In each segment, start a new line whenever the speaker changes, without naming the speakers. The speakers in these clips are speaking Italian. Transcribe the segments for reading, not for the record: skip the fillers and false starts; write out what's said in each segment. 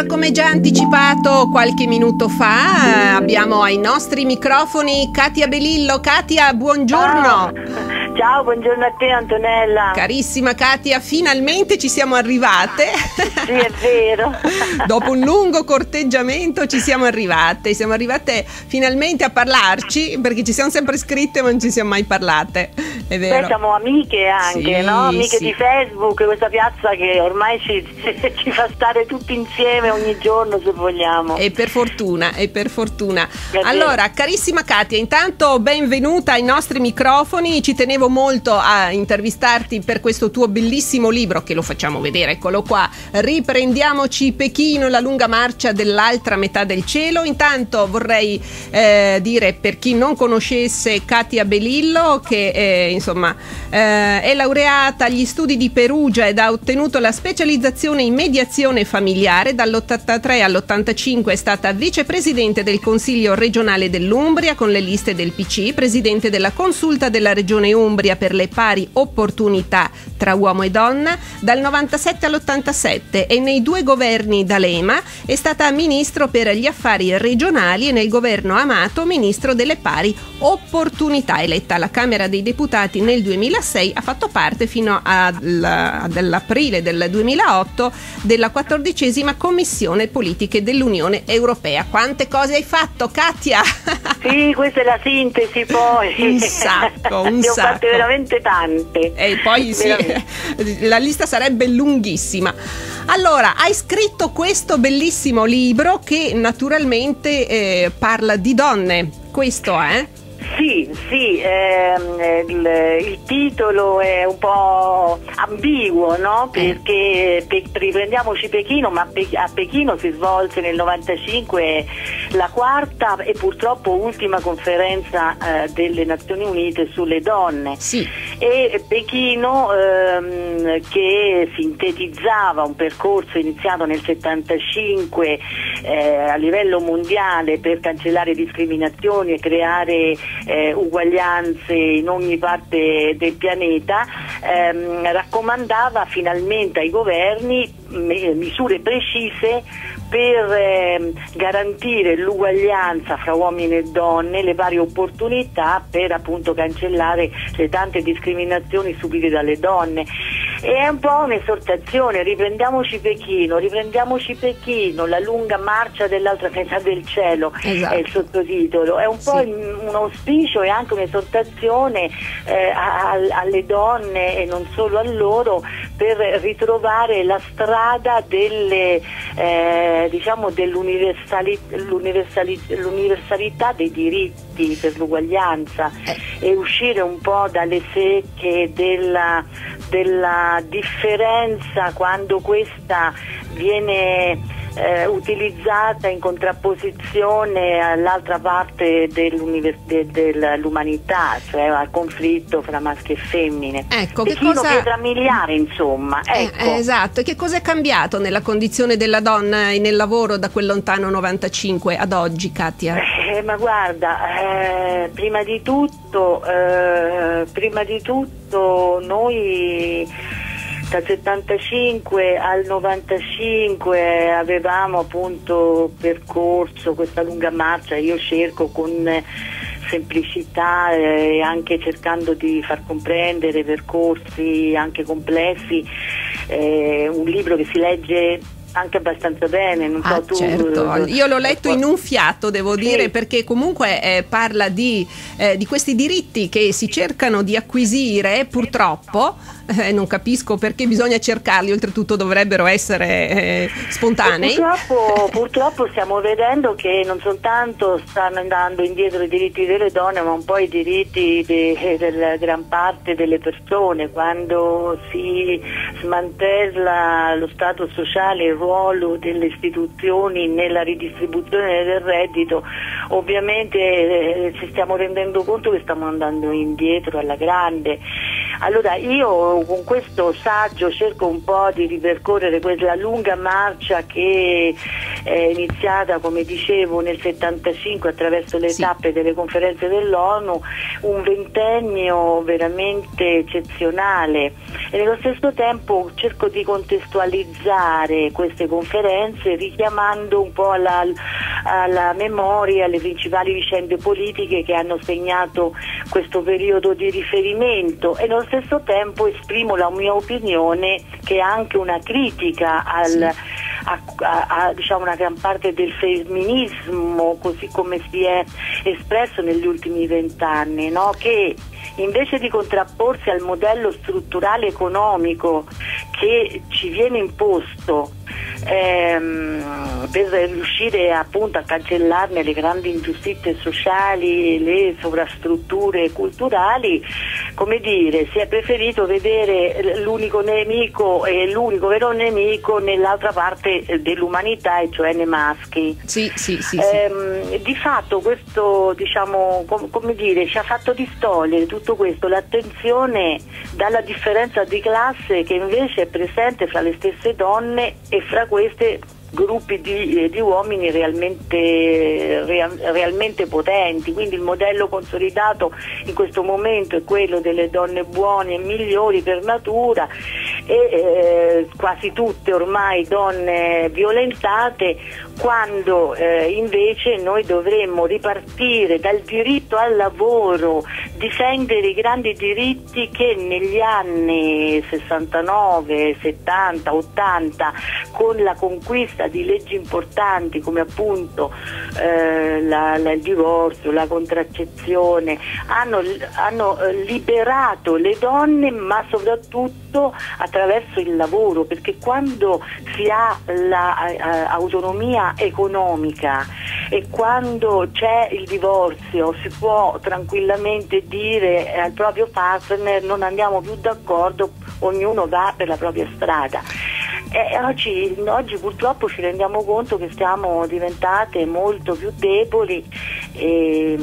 Allora, come già anticipato qualche minuto fa, abbiamo ai nostri microfoni Katia Belillo. Katia, buongiorno.
Ciao, buongiorno a te Antonella.
Carissima Katia, finalmente ci siamo arrivate.
Sì, è vero.
Dopo un lungo corteggiamento ci siamo arrivate. Siamo arrivate finalmente a parlarci, perché ci siamo sempre scritte ma non ci siamo mai parlate. È vero.
Beh, siamo amiche anche,
sì,
no? Amiche
sì.
di Facebook, questa piazza che ormai ci fa stare tutti insieme ogni giorno, se vogliamo.
E per fortuna, e per fortuna.
Grazie.
Allora, carissima Katia, intanto benvenuta ai nostri microfoni. Ci tenevo molto a intervistarti per questo tuo bellissimo libro, che lo facciamo vedere, eccolo qua. Riprendiamoci Pechino, la lunga marcia dell'altra metà del cielo. Intanto vorrei dire, per chi non conoscesse Katia Belillo, che insomma è laureata agli studi di Perugia ed ha ottenuto la specializzazione in mediazione familiare. Dall'83 all'85 è stata vicepresidente del Consiglio regionale dell'Umbria con le liste del PC, presidente della Consulta della Regione Umbria per le pari opportunità tra uomo e donna dal 97 all'87, e nei due governi D'Alema è stata ministro per gli affari regionali e nel governo Amato ministro delle pari opportunità. Eletta alla Camera dei Deputati nel 2006, ha fatto parte fino all'aprile del 2008 della 14ª Commissione Politiche dell'Unione Europea. Quante cose hai fatto, Katia?
Sì, questa è la sintesi poi.
Un sacco, un
ne ho
sacco.
fatte veramente tante.
E poi sì, la lista sarebbe lunghissima. Allora, hai scritto questo bellissimo libro che naturalmente parla di donne. questo è?
Sì, il titolo è un po' ambiguo, no? Perché riprendiamoci Pechino, ma a Pechino si svolse nel 95 la quarta e purtroppo ultima conferenza delle Nazioni Unite sulle donne.
Sì.
E Pechino che sintetizzava un percorso iniziato nel 75 a livello mondiale per cancellare discriminazioni e creare uguaglianze in ogni parte del pianeta, raccomandava finalmente ai governi misure precise per garantire l'uguaglianza fra uomini e donne, le varie opportunità per appunto cancellare le tante discriminazioni subite dalle donne. E è un po' un'esortazione: riprendiamoci Pechino, la lunga marcia dell'altra metà del cielo. Esatto. È il sottotitolo, è un po' un auspicio e anche un'esortazione alle donne e non solo a loro, per ritrovare la strada dell'universalità dei diritti per l'uguaglianza e uscire un po' dalle secche della differenza, quando questa viene utilizzata in contrapposizione all'altra parte dell'umanità, cioè al conflitto fra maschi e femmine.
Ecco,
Pechino pietra miliare, insomma. Ecco.
Esatto. E che cosa è cambiato nella condizione della donna e nel lavoro da quel lontano 95 ad oggi, Katia?
Ma guarda, prima di tutto noi dal 75 al 95 avevamo appunto percorso questa lunga marcia. Io cerco con semplicità e anche cercando di far comprendere percorsi anche complessi, un libro che si legge anche abbastanza bene, non so tu.
Certo, io l'ho letto in un fiato, devo dire, perché comunque parla di questi diritti che si cercano di acquisire, purtroppo. Non capisco perché bisogna cercarli, oltretutto dovrebbero essere spontanei.
Purtroppo stiamo vedendo che non soltanto stanno andando indietro i diritti delle donne, ma un po' i diritti della gran parte delle persone. Quando si smantella lo stato sociale, il ruolo delle istituzioni nella ridistribuzione del reddito, ovviamente ci stiamo rendendo conto che stiamo andando indietro alla grande. Allora io con questo saggio cerco un po' di ripercorrere quella lunga marcia che è iniziata, come dicevo, nel 75 attraverso le tappe delle conferenze dell'ONU, un ventennio veramente eccezionale, e nello stesso tempo cerco di contestualizzare queste conferenze richiamando un po' alla memoria le principali vicende politiche che hanno segnato questo periodo di riferimento, e nello stesso tempo esprimo la mia opinione, che è anche una critica a diciamo una gran parte del femminismo così come si è espresso negli ultimi 20 anni, no? Che invece di contrapporsi al modello strutturale economico che ci viene imposto per riuscire appunto a cancellarne le grandi ingiustizie sociali, le sovrastrutture culturali, come dire, si è preferito vedere l'unico nemico e l'unico vero nemico nell'altra parte dell'umanità, e cioè nei maschi.
Sì.
Di fatto questo, diciamo, come dire, ci ha fatto distogliere tutto questo l'attenzione dalla differenza di classe che invece è presente fra le stesse donne e fra queste gruppi di uomini realmente potenti. Quindi il modello consolidato in questo momento è quello delle donne buone e migliori per natura, e quasi tutte ormai donne violentate, quando invece noi dovremmo ripartire dal diritto al lavoro, difendere i grandi diritti che negli anni 69, 70, 80, con la conquista di leggi importanti come appunto il divorzio, la contraccezione, hanno liberato le donne, ma soprattutto attraverso il lavoro, perché quando si ha l'autonomia economica e quando c'è il divorzio si può tranquillamente dire al proprio partner: non andiamo più d'accordo, ognuno va per la propria strada. Oggi purtroppo ci rendiamo conto che siamo diventate molto più deboli, e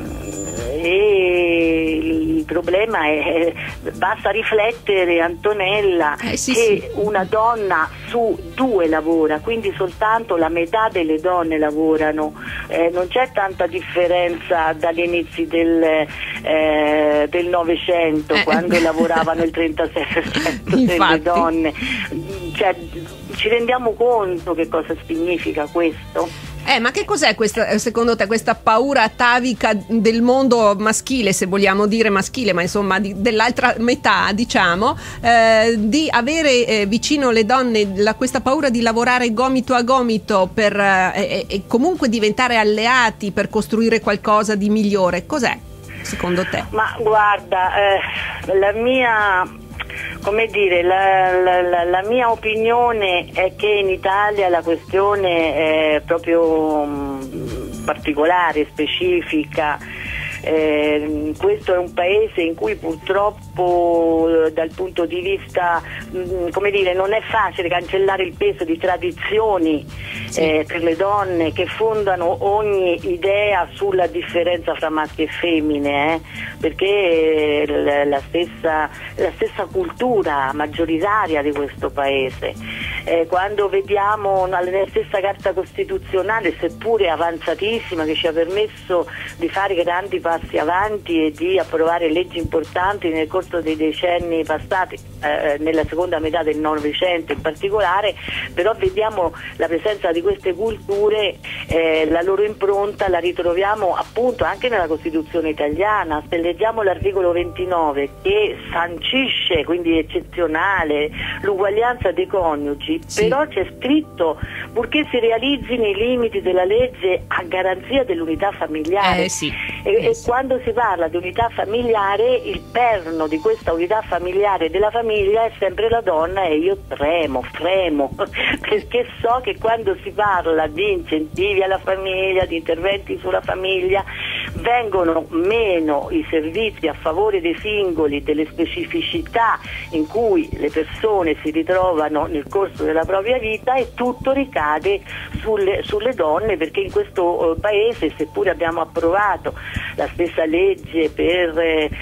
il problema è, basta riflettere, Antonella, che una donna su 2 lavora, quindi soltanto la metà delle donne lavorano, non c'è tanta differenza dagli inizi del Novecento, quando lavoravano il 36% delle donne. Cioè, ci rendiamo conto che cosa significa questo?
Ma che cos'è questa, secondo te, questa paura atavica del mondo maschile, se vogliamo dire maschile, ma insomma dell'altra metà, diciamo, di avere vicino le donne questa paura di lavorare gomito a gomito e comunque diventare alleati per costruire qualcosa di migliore? Cos'è, secondo te?
Ma guarda, la mia mia opinione è che in Italia la questione è proprio particolare, specifica. Questo è un paese in cui purtroppo dal punto di vista, come dire, non è facile cancellare il peso di tradizioni per le donne che fondano ogni idea sulla differenza fra maschi e femmine, perché la stessa cultura maggioritaria di questo paese, quando vediamo nella stessa Carta Costituzionale, seppure avanzatissima, che ci ha permesso di fare grandi passi avanti e di approvare leggi importanti nel corso dei decenni passati, nella seconda metà del Novecento in particolare, però vediamo la presenza di queste culture, la loro impronta la ritroviamo appunto anche nella Costituzione italiana. Se leggiamo l'articolo 29 che sancisce, quindi eccezionale, l'uguaglianza dei coniugi, però c'è scritto: purché si realizzino i limiti della legge a garanzia dell'unità familiare. E quando si parla di unità familiare, il perno di questa unità familiare della famiglia è sempre la donna, e io tremo perché so che quando si parla di incentivi alla famiglia, di interventi sulla famiglia, vengono meno i servizi a favore dei singoli, delle specificità in cui le persone si ritrovano nel corso della propria vita, e tutto ricade sulle donne, perché in questo paese, seppure abbiamo approvato la stessa legge per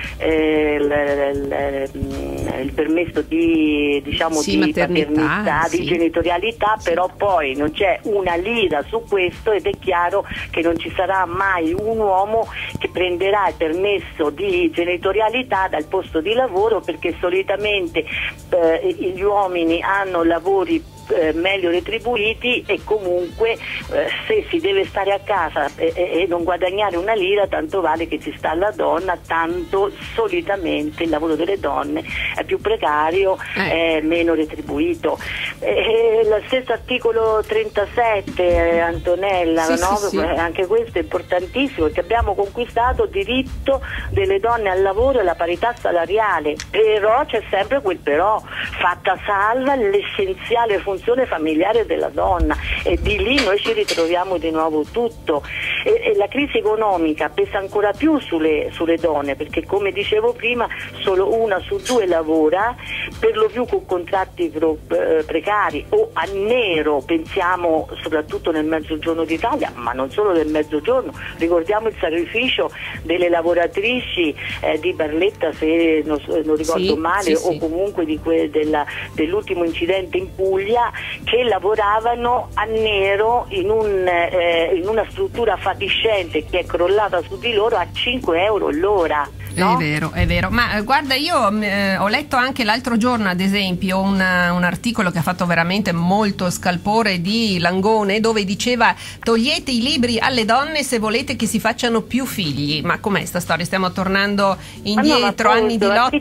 il permesso di, diciamo,
sì,
di paternità,
sì,
di genitorialità, sì, però poi non c'è una lira su questo, ed è chiaro che non ci sarà mai un uomo che prenderà il permesso di genitorialità dal posto di lavoro, perché solitamente gli uomini hanno lavori meglio retribuiti, e comunque se si deve stare a casa e non guadagnare una lira, tanto vale che ci sta la donna, tanto solitamente il lavoro delle donne è più precario, è meno retribuito. Lo stesso articolo 37, Antonella,
sì,
no?
sì, sì.
Anche questo è importantissimo, perché abbiamo conquistato il diritto delle donne al lavoro e la parità salariale, però c'è sempre quel però, fatta salva l'essenziale funzione familiare della donna, e di lì noi ci ritroviamo di nuovo tutto, e la crisi economica pesa ancora più sulle donne, perché come dicevo prima solo una su due lavora, per lo più con contratti precari o a nero. Pensiamo soprattutto nel mezzogiorno d'Italia, ma non solo nel mezzogiorno, ricordiamo il sacrificio delle lavoratrici di Barletta, se non ricordo male, o comunque dell'ultimo incidente in Puglia, che lavoravano a nero in una struttura fatiscente che è crollata su di loro a 5 euro l'ora. No?
È vero, ma guarda, io ho letto anche l'altro giorno, ad esempio, un articolo che ha fatto veramente molto scalpore di Langone, dove diceva: togliete i libri alle donne se volete che si facciano più figli. Ma com'è sta storia? Stiamo tornando indietro, anni di lotte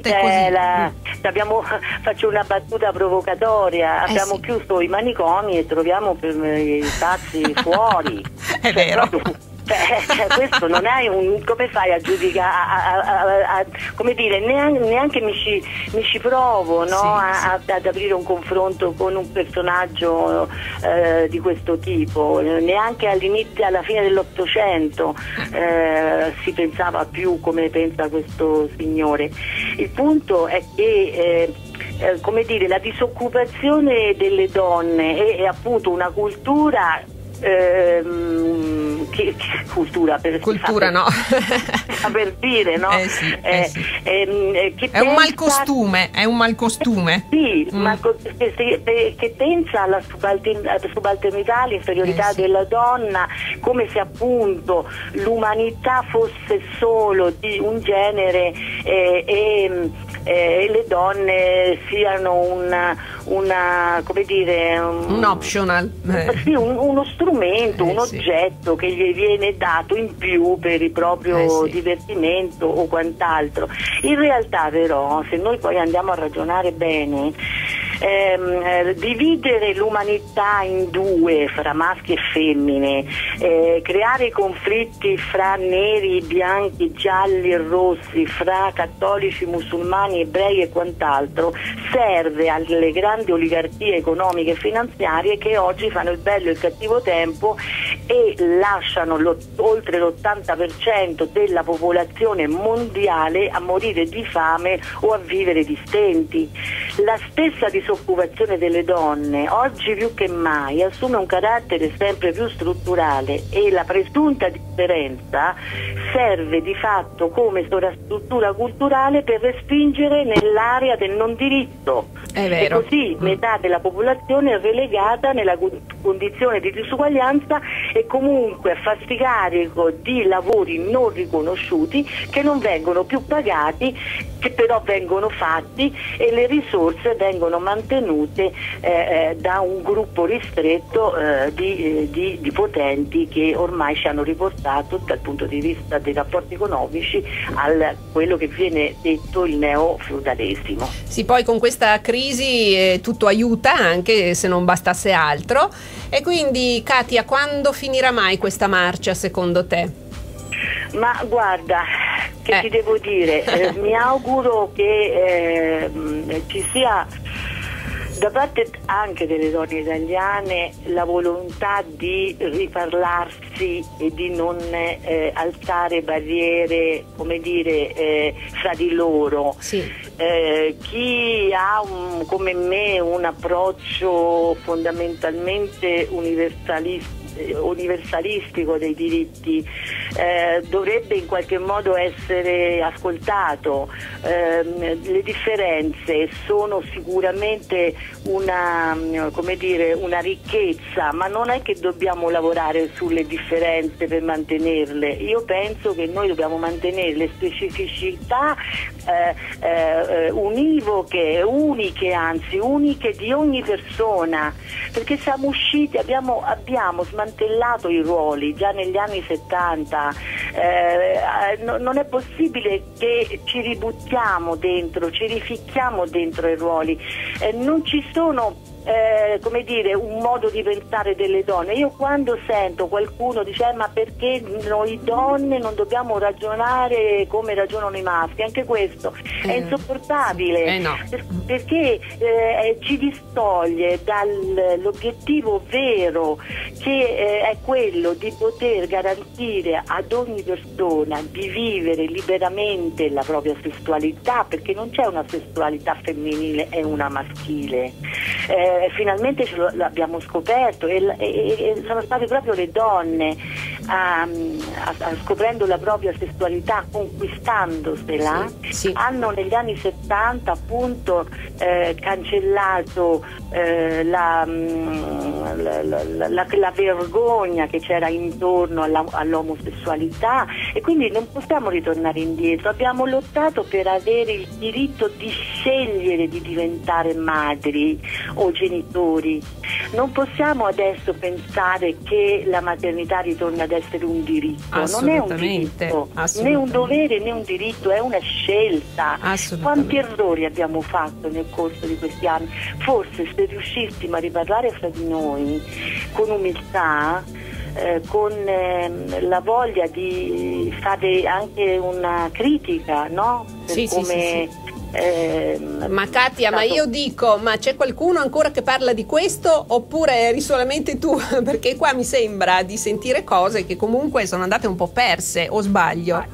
così.
Faccio una battuta provocatoria, abbiamo chiuso i manicomi e troviamo i pazzi fuori.
È vero.
Questo non è come fai a giudicare, come dire, neanche mi ci provo, no? Ad aprire un confronto con un personaggio di questo tipo. Neanche alla fine dell'Ottocento si pensava più come pensa questo signore. Il punto è che come dire, la disoccupazione delle donne è appunto una cultura, cultura
no?
Per dire, no?
Che è un malcostume,
Sì, ma che pensa alla subalternità, all'inferiorità della donna, come se appunto l'umanità fosse solo di un genere e le donne siano come dire,
un optional,
sì, uno strumento, un oggetto che gli viene dato in più per il proprio divertimento o quant'altro. In realtà però, se noi poi andiamo a ragionare bene, dividere l'umanità in due, fra maschi e femmine, creare conflitti fra neri, bianchi, gialli e rossi, fra cattolici, musulmani, ebrei e quant'altro, serve alle grandi oligarchie economiche e finanziarie che oggi fanno il bello e il cattivo tempo e lasciano oltre l'80% della popolazione mondiale a morire di fame o a vivere di stenti. La stessa disoccupazione delle donne oggi più che mai assume un carattere sempre più strutturale, e la presunta differenza serve di fatto come sovrastruttura culturale per respingere nell'area del non diritto.
È vero.
E così metà della popolazione è relegata nella condizione di disuguaglianza e comunque a farsi carico di lavori non riconosciuti che non vengono più pagati, che però vengono fatti, e le risorse vengono mantenute da un gruppo ristretto di potenti che ormai ci hanno riportato dal punto di vista dei rapporti economici a quello che viene detto il neofeudalesimo.
Sì, poi con questa crisi tutto aiuta, anche se non bastasse altro. E quindi, Katia, quando finirà mai questa marcia secondo te?
Ma guarda, che ti devo dire, mi auguro che ci sia Da parte anche delle donne italiane la volontà di riparlarsi e di non alzare barriere, come dire, fra di loro.
Sì.
Chi ha come me un approccio fondamentalmente universalistico dei diritti dovrebbe in qualche modo essere ascoltato. Le differenze sono sicuramente come dire, una ricchezza, ma non è che dobbiamo lavorare sulle differenze per mantenerle. Io penso che noi dobbiamo mantenere le specificità uniche di ogni persona, perché siamo usciti, abbiamo smantellato i ruoli già negli anni 70. Non è possibile che ci ributtiamo dentro, ci rificchiamo dentro i ruoli. Non ci sono come dire, un modo di pensare delle donne. Io quando sento qualcuno dice ma perché noi donne non dobbiamo ragionare come ragionano i maschi, anche questo è insopportabile,
no.
Perché ci distoglie dall'obiettivo vero, che è quello di poter garantire ad ogni persona di vivere liberamente la propria sessualità, perché non c'è una sessualità femminile e una maschile. Finalmente l'abbiamo scoperto e sono state proprio le donne scoprendo la propria sessualità, conquistandosela,
sì.
Hanno negli anni 70 appunto cancellato la vergogna che c'era intorno all'omosessualità, e quindi non possiamo ritornare indietro. Abbiamo lottato per avere il diritto di scegliere di diventare madri o genitori. Non possiamo adesso pensare che la maternità ritorna ad essere un diritto. Non è un diritto, né un dovere né un diritto, è una scelta. Quanti errori abbiamo fatto nel corso di questi anni? Forse se riuscissimo a riparlare fra di noi con umiltà, con la voglia di fare anche una critica, no?
Sì. Ma Katia, ma io dico, ma c'è qualcuno ancora che parla di questo oppure eri solamente tu? Perché qua mi sembra di sentire cose che comunque sono andate un po' perse, o sbaglio?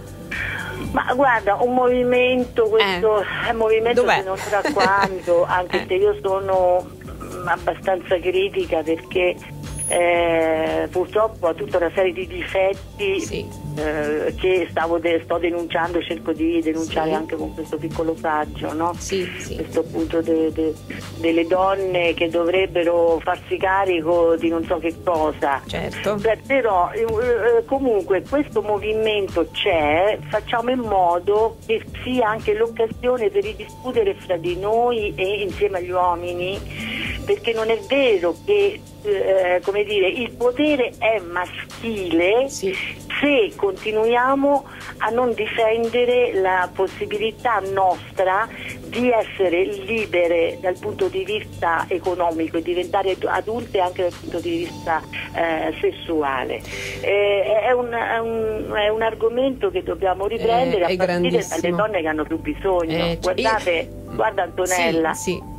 Ma guarda, un movimento, questo è un movimento
Dov'è?
che non so da quando, anche se io sono abbastanza critica, perché purtroppo ha tutta una serie di difetti che sto denunciando, cerco di denunciare anche con questo piccolo saggio, no? Questo appunto delle donne che dovrebbero farsi carico di non so che cosa.
Certo.
Però comunque questo movimento c'è, facciamo in modo che sia anche l'occasione per ridiscutere fra di noi e insieme agli uomini, perché non è vero che come dire, il potere è maschile se continuiamo a non difendere la possibilità nostra di essere libere dal punto di vista economico e diventare adulte anche dal punto di vista sessuale. È un argomento che dobbiamo riprendere a partire dalle donne che hanno più bisogno. Guarda Antonella,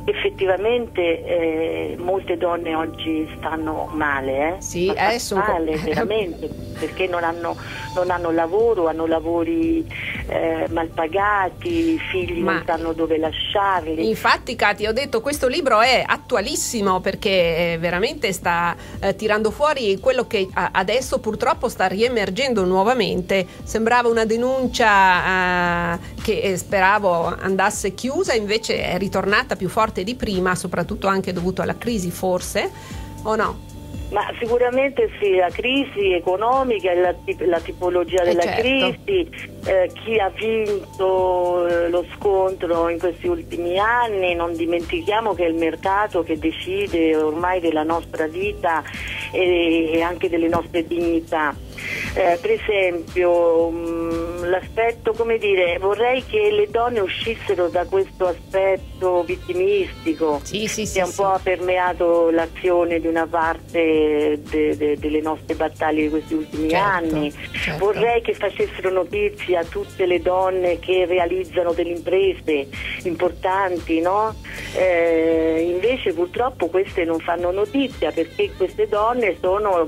effettivamente molte donne oggi stanno male, male veramente, perché non hanno lavoro, hanno lavori mal pagati, i figli non sanno dove lasciarli.
Infatti Katia, ho detto, questo libro è attualissimo, perché veramente sta tirando fuori quello che adesso purtroppo sta riemergendo nuovamente. Sembrava una denuncia che speravo andasse chiusa, invece è ritornata più forte di prima, soprattutto anche dovuto alla crisi, forse, o no?
Ma sicuramente sì, la crisi economica e la tipologia della crisi, chi ha vinto lo scontro in questi ultimi anni, non dimentichiamo che è il mercato che decide ormai della nostra vita e anche delle nostre dignità. Per esempio l'aspetto, come dire, vorrei che le donne uscissero da questo aspetto vittimistico che un po' ha permeato l'azione di una parte delle nostre battaglie di questi ultimi anni. Vorrei che facessero notizia tutte le donne che realizzano delle imprese importanti, no? Invece purtroppo queste non fanno notizia, perché queste donne sono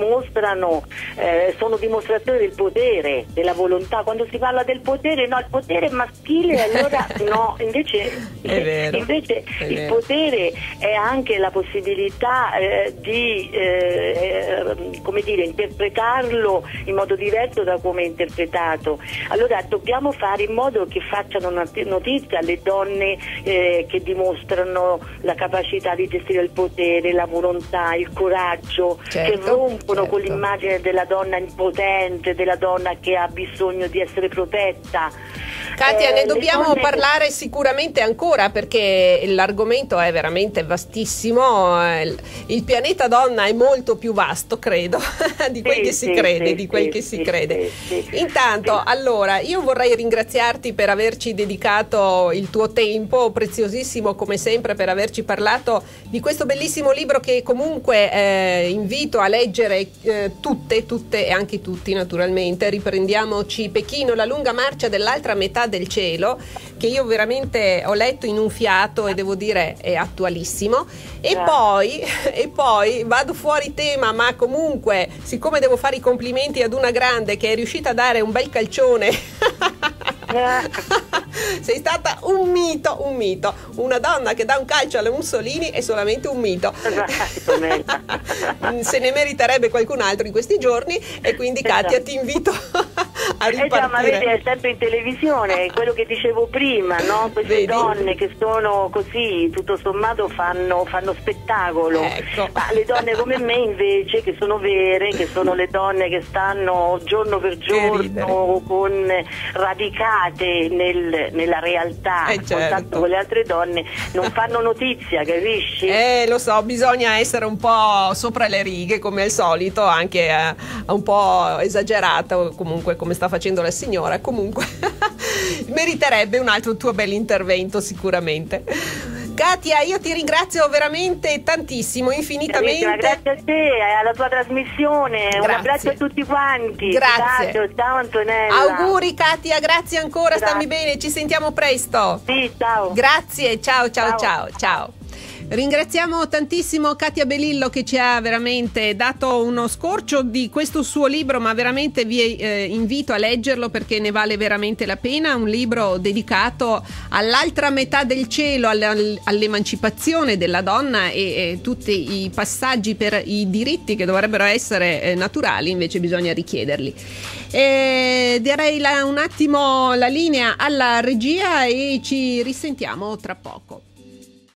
dimostratori del potere, della volontà. Quando si parla del potere, no, il potere è maschile, allora no, invece il potere è anche la possibilità di come dire, interpretarlo in modo diverso da come è interpretato. Allora dobbiamo fare in modo che facciano notizia alle donne che dimostrano la capacità di gestire il potere, la volontà, il coraggio, che rompono con l'immagine della donna impotente, della donna che ha bisogno di essere protetta.
Katia, ne dobbiamo parlare sicuramente ancora, perché l'argomento è veramente vastissimo. Il pianeta donna è molto più vasto, credo, di quel che si crede, Intanto, allora, io vorrei ringraziarti per averci dedicato il tuo tempo preziosissimo, come sempre, per averci parlato di questo bellissimo libro che comunque invito a leggere tutte e anche tutti, naturalmente. Riprendiamoci Pechino, la lunga marcia dell'altra metà del cielo, che io veramente ho letto in un fiato e devo dire è attualissimo. E poi vado fuori tema, ma comunque, siccome devo fare i complimenti ad una grande che è riuscita a dare un bel calcione sei stata un mito. Una donna che dà un calcio alle Mussolini è solamente un mito. Se ne meriterebbe qualcun altro in questi giorni, e quindi Katia ti invito a ripartire.
Ma vedi, è sempre in televisione, quello che dicevo prima, no? Queste donne che sono così, tutto sommato fanno spettacolo.
Ecco.
Ma le donne come me invece, che sono vere, che sono le donne che stanno giorno per giorno radicate nella realtà, a contatto con le altre donne, non fanno notizia, capisci?
Lo so, bisogna essere un po' sopra le righe come al solito, anche un po' esagerato, comunque, come sta facendo la signora. Comunque meriterebbe un altro tuo bel intervento sicuramente. Katia, io ti ringrazio veramente tantissimo, infinitamente.
Grazie a te, alla tua trasmissione.
Grazie.
Un abbraccio a tutti quanti.
Grazie.
Ciao Antonella.
Auguri Katia, grazie ancora, stammi bene, ci sentiamo presto.
Sì, ciao.
Grazie, ciao. Ringraziamo tantissimo Katia Belillo, che ci ha veramente dato uno scorcio di questo suo libro, ma veramente vi invito a leggerlo perché ne vale veramente la pena. Un libro dedicato all'altra metà del cielo, all'emancipazione della donna e tutti i passaggi per i diritti che dovrebbero essere naturali, invece bisogna richiederli. Darei un attimo la linea alla regia e ci risentiamo tra poco.